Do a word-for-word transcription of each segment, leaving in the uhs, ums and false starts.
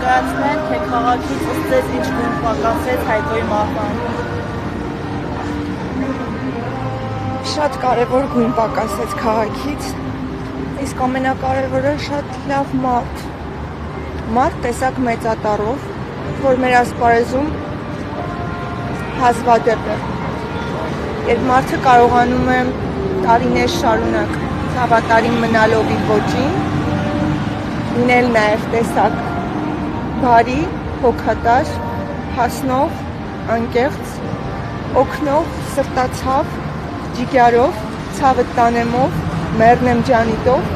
ներկայացնել, թե քաղաքից ըստ ինչ գույն պակասեց Հայկոյի մահվան։ Շատ կարևոր գույն պակասեց քաղաքից, իսկ ամենակարևորը շատ լավ մարդ։ Մարդ տեսակ մեծատառով, որ մեր ասպարեզում հազվադեպ է։ Երբ մարդը կարողանում է տարիներ շարունակ հավատարիմ մնալով իր ոճին, լինել նաև տեսակ բարի, հոգատար, հասնող, անկեղծ, օգնող, սրտացավ, ջիգարով, ցավը տանեմով, մեռնեմ ջանիտով,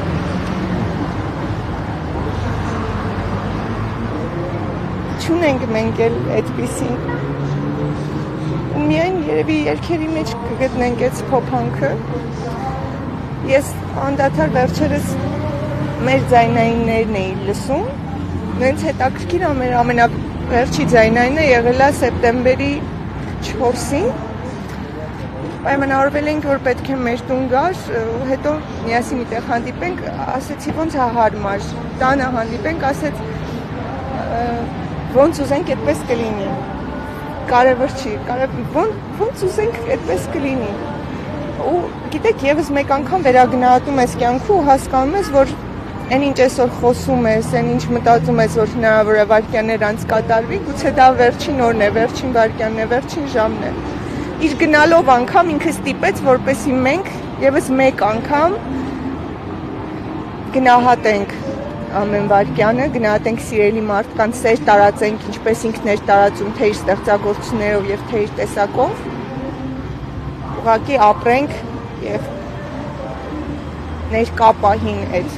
չունենք մենք էլ այդպիսին։ Ու միայն երևի երգերի մեջ կգտնենք այդ փոփանքը։ Ես անդադար վերջերս մեր ձայնայիններն էի լսում։ Նենց հետաքրքիր մեր ամենավերջի ձայնայինը եղել է սեպտեմբերի չորսին։ Պայմանավորվել ենք, որ պետք է մեր տուն գար, ու հետո միասին մի տեղ հանդիպենք, ասեցի ոնց է հարմար, տանը հանդիպենք, ասեց ոնց ուզենք այդպես կլինի, կարևոր չի, ոնց ուզենք այդպես կլինի, ու գիտեք եվս մեկ անգամ վերագնահատում ես կյանքը ու հասկանում ես, որ այն ինչ այսօր խոսում ես, այն ինչ մտածում ես, որ հնարավոր է վայրկյաններ անց կատարվի, գուցե դա վերջին օրն է, վերջին վայրկյանն է, վերջին ժամն է։ Իր գնալով անգամ ինքը ստիպեց, որպեսզի մենք եւս մեկ անգամ գնահատենք ամեն վայրկյանը, գնահատենք սիրելի մարդկանց, սեր տարածենք, ինչպես ինքն էր տարածում թե իր ստեղծագործություններով եւ թե իր տեսակով, ուղղակի ապրենք եւ ներկա պահին այդ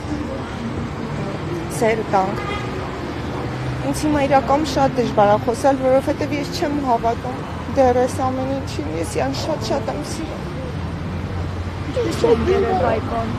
սերը տանք։ Ինձ հիմա իրականում շատ դժվար է խոսալ, որովհետեւ ես չեմ հավատում դեռ այս ամեն ինչին, ես յան շատ-շատ եմ սիրում։ Շատ երևայքon։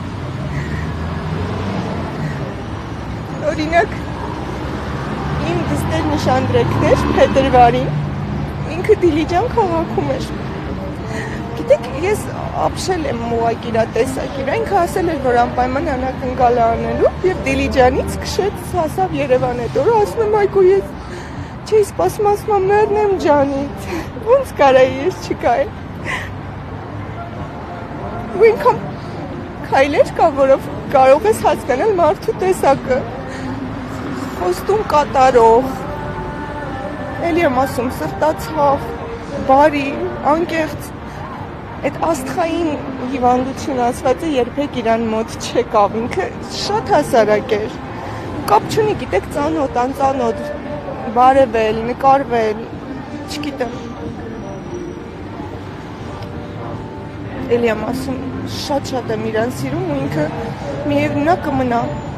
Օրինակ, իմ դստեր նշանդրեկներ փետրվարին, ինքը Դիլիջան քաղաքում էր։ Գիտեք, ես ապշել եմ ուղղակի իր տեսակի, ինքը ասել էր, որ անպայման անակնկալ է անելու, եւ Դիլիջանից քշեց, հասավ Երևան այդ օրը, ասում եմ այգու ես չէի սպասում, ասում եմ մեռնեմ ջանից, ոնց կարայի ես չկայել։ Ու ինքան քայլեր կա, որով կարող ես հասկանալ մարդու տեսակը, խոստում կատարող, էլի եմ ասում սրտացավ, բարի, անկեղծ, այդ աստղային հիվանդություն ասվածը երբեք իրան մոտ չեկավ, ինքը շատ հասարակ էր, կապ չունի, գիտեք, ծանոթ, անծանոթ, բարևել, նկարվել, չգիտեմ, էլի եմ ասում, շատ-շատ եմ իրան սիրում ու ինքը միևնույն կմնա։